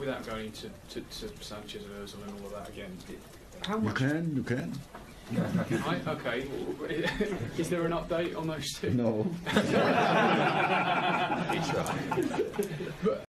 without going into Sanchez and Ozil and all of that again, how much? You can. Right, okay. Is there an update on those two? No. But